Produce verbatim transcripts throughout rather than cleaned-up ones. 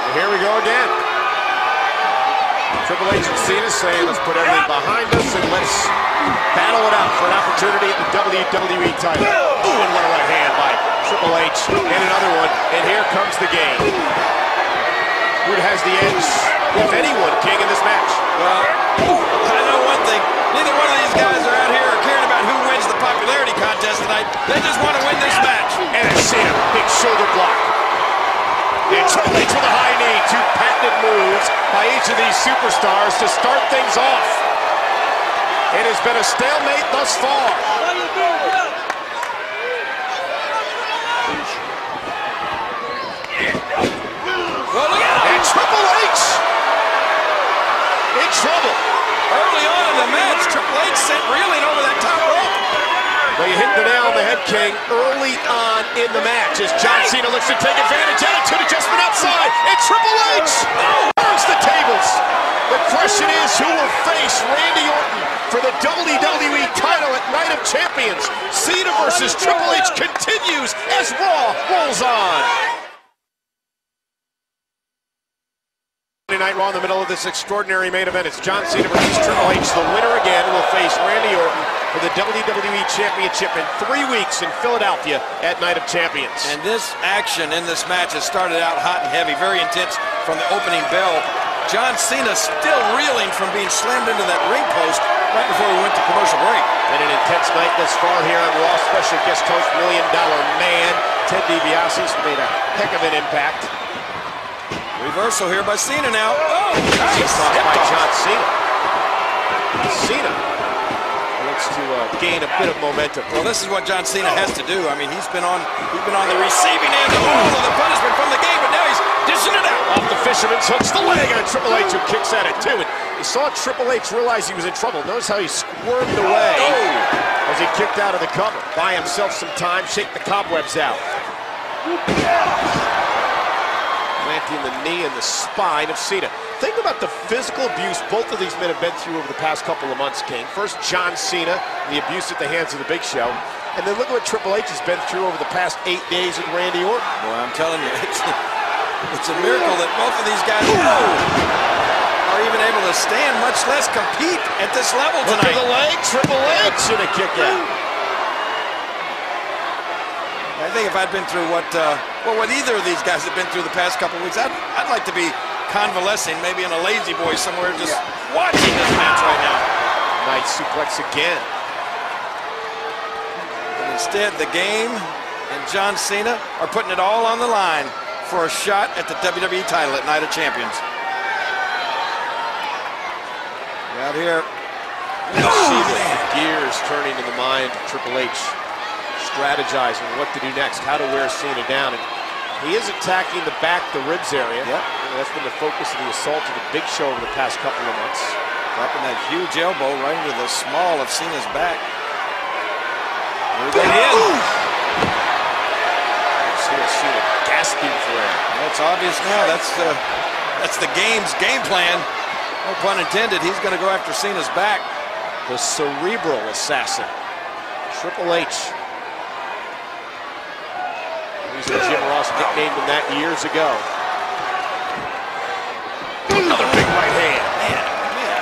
Here we go again. Triple H and Cena saying, let's put everything behind us and let's battle it out for an opportunity at the W W E title. Ooh, and what a right hand by Triple H. And another one. And here comes the game. Who has the edge, if anyone, King, in this match? Well, I know one thing. Neither one of these guys are out here caring about who wins the popularity contest tonight. They just want to win this match. And a Cena, big shoulder block. And Triple H with a high knee. Two patented moves by each of these superstars to start things off. It has been a stalemate thus far. Well, look out. And Triple H in trouble. Early on in the match, Triple H sent reeling over that top rope. Well, you hit the nail on the head, King, early on in the match as John Cena looks to take advantage. Attitude adjustment outside, and Triple H turns the tables. The question is, who will face Randy Orton for the W W E title at Night of Champions? Cena versus Triple H continues as Raw rolls on. Night Raw in the middle of this extraordinary main event. It's John Cena versus Triple H. The winner again will face Randy Orton for the W W E Championship in three weeks in Philadelphia at Night of Champions. And this action in this match has started out hot and heavy, very intense from the opening bell. John Cena still reeling from being slammed into that ring post right before we went to commercial break. And an intense night thus far here on Raw. Special guest host, Million Dollar Man, Ted DiBiase's made a heck of an impact. Reversal here by Cena now. Oh, nice. By John Cena. Cena looks to uh, gain a bit of momentum. Well, this is what John Cena has to do. I mean, he's been on he's been on the receiving end of all of the punishment from the game, but now he's dishing it out. Off the fisherman's hooks the leg on Triple H, who kicks at it too. And you saw Triple H realize he was in trouble. Notice how he squirmed away oh. as he kicked out of the cover. Buy himself some time, shake the cobwebs out. Planting the knee in the spine of Cena. Think about the physical abuse both of these men have been through over the past couple of months, King. First, John Cena, the abuse at the hands of the Big Show. And then look at what Triple H has been through over the past eight days with Randy Orton. Well, I'm telling you, it's, it's a miracle that both of these guys oh, are even able to stand, much less compete at this level tonight. Look at the leg, Triple H, and a kick out. I think if I'd been through what, uh, well, what either of these guys have been through the past couple of weeks, I'd, I'd like to be convalescing, maybe in a lazy boy somewhere, just watching this match right now. Nice suplex again. And instead, the game and John Cena are putting it all on the line for a shot at the W W E title at Night of Champions. Out here, see the gears turning in the mind of Triple H. Strategizing what to do next, how to wear Cena down. And he is attacking the back, the ribs area. Yep. That's been the focus of the assault of the Big Show over the past couple of months. Dropping that huge elbow right into the small of Cena's back. Here we go again. See Cena gasping for air. That's obvious now. That's the, that's the game's game plan. No pun intended. He's going to go after Cena's back. The cerebral assassin. Triple H. Jim Ross nicknamed him that years ago. Another big right hand. Man, man.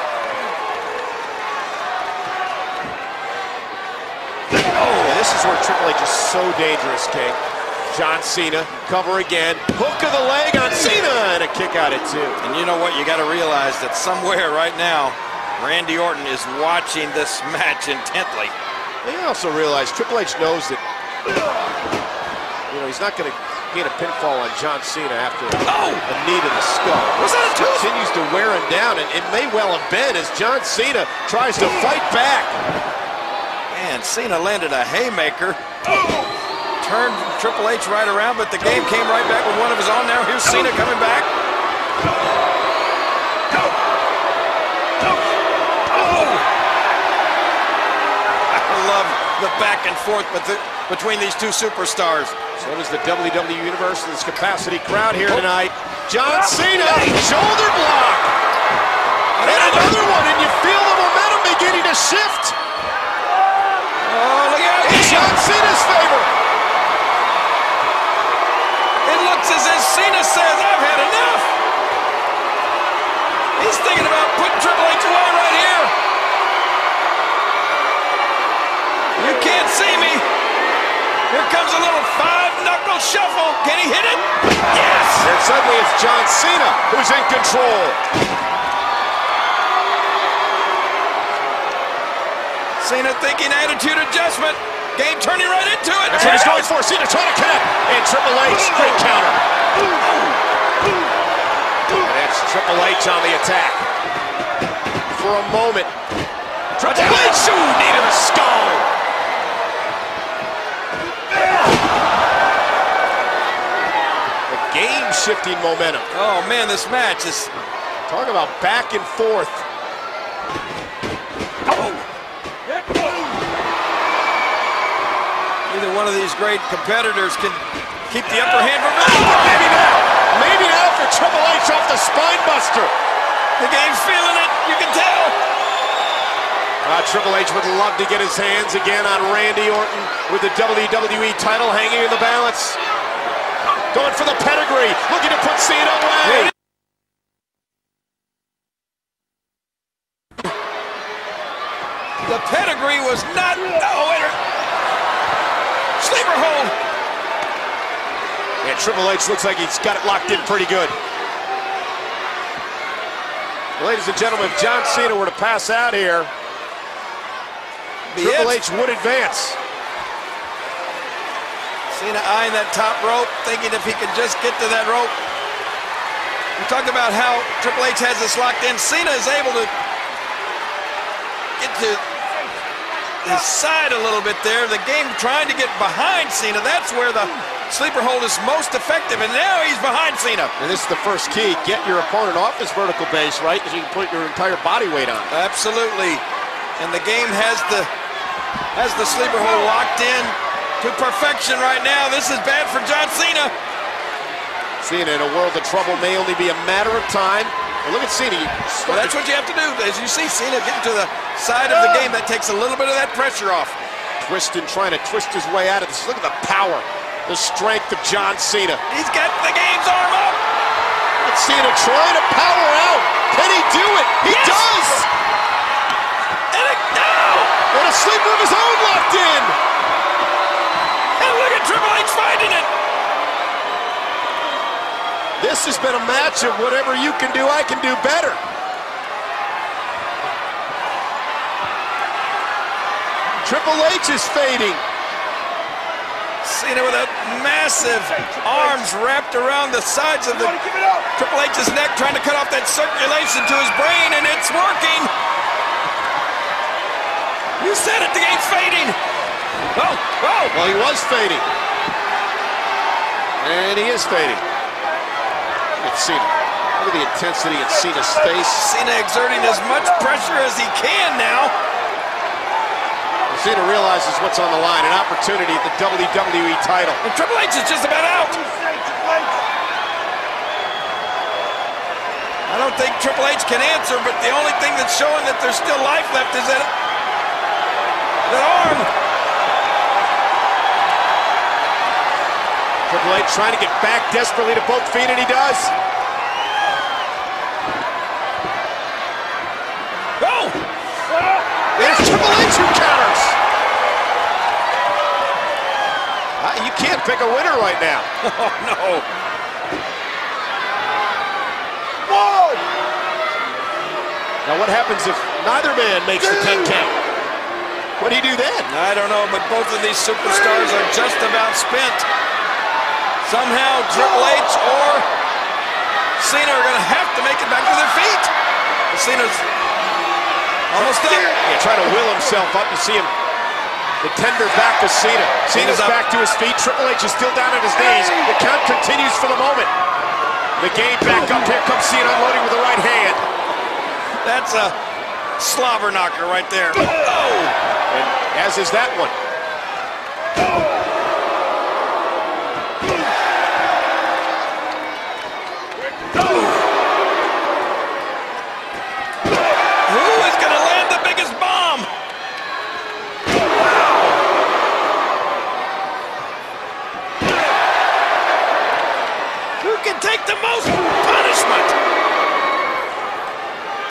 Oh, this is where Triple H is so dangerous, King. John Cena, cover again. Hook of the leg on Cena, and a kick out at two. And you know what? You got to realize that somewhere right now, Randy Orton is watching this match intently. And you also realize Triple H knows that you know, he's not going to get a pinfall on John Cena after oh. a knee to the skull. Was that a tooth? Continues to wear him down, and it may well have been as John Cena tries to fight back. Man, Cena landed a haymaker. Turned Triple H right around, but the game came right back with one of his own. Now here's Cena coming back. I love the back and forth but the, between these two superstars. So does the W W E Universe and this capacity crowd here tonight. John Cena, shoulder block. And another one, and you feel the momentum beginning to shift. Oh, look at it. In John Cena's favor. It looks as if Cena says, I've had enough. He's thinking about putting Triple H away right here. You can't see me. Here comes a little five-knuckle shuffle. Can he hit it? Yes! And suddenly it's John Cena who's in control. Cena thinking attitude adjustment. Game turning right into it. That's what he's going for. Cena trying to connect. And Triple H, great counter. And it's Triple H on the attack. For a moment. Triple H, ooh, needed a skull. The game-shifting momentum. Oh, man, this match is... Talk about back and forth. Either one of these great competitors can keep the upper hand for... Oh, maybe now. Maybe now for Triple H off the spine buster. The game's feeling it. You can tell. Uh, Triple H would love to get his hands again on Randy Orton with the W W E title hanging in the balance. Going for the pedigree. Looking to put Cena away. The pedigree was not... Oh, wait. Sleeper hold. Yeah, Triple H looks like he's got it locked in pretty good. Ladies and gentlemen, if John Cena were to pass out here, Be Triple it. H would advance. Cena eyeing that top rope, thinking if he could just get to that rope. We talked about how Triple H has this locked in. Cena is able to get to his side a little bit there. The game trying to get behind Cena. That's where the sleeper hold is most effective, and now he's behind Cena. And this is the first key. Get your opponent off his vertical base, right? Because you can put your entire body weight on. Absolutely. And the game has the has the sleeper hold locked in to perfection right now. This is bad for John Cena. Cena in a world of trouble may only be a matter of time. Well, look at Cena. Well, that's what you have to do. As you see Cena getting to the side of the game, that takes a little bit of that pressure off. Twisting, trying to twist his way out of this. Look at the power, the strength of John Cena. He's got the game's arm up. And Cena trying to power out. Can he do it? He Yes! does! And a, no! And a sleeper of his own locked in. And look at Triple H fighting it. This has been a match of whatever you can do, I can do better. Triple H is fading. Cena with a massive arms wrapped around the sides of the Triple H's neck, trying to cut off that circulation to his brain, and it's working. You said it, the game's fading. Oh, oh. Well, he was fading. And he is fading. Look at Cena. Look at the intensity in Cena's face. Cena exerting as much pressure as he can now. Cena realizes what's on the line, an opportunity at the W W E title. And Triple H is just about out. I don't think Triple H can answer, but the only thing that's showing that there's still life left is that, that arm. Triple H trying to get back desperately to both feet, and he does. Oh! There's Triple H who counters. Uh, you can't pick a winner right now. Oh, no. Whoa! Now what happens if neither man makes the ten count? What do you do then? I don't know, but both of these superstars are just about spent. Somehow Triple H or Cena are going to have to make it back to their feet. Cena's almost up. Yeah, trying to will himself up. You see him, the tender back to Cena. Cena's back to his feet. Triple H is still down on his knees. The count continues for the moment. The game back up. Here comes Cena unloading with the right hand. That's a slobber knocker right there. Oh! And as is that one. Take the most punishment.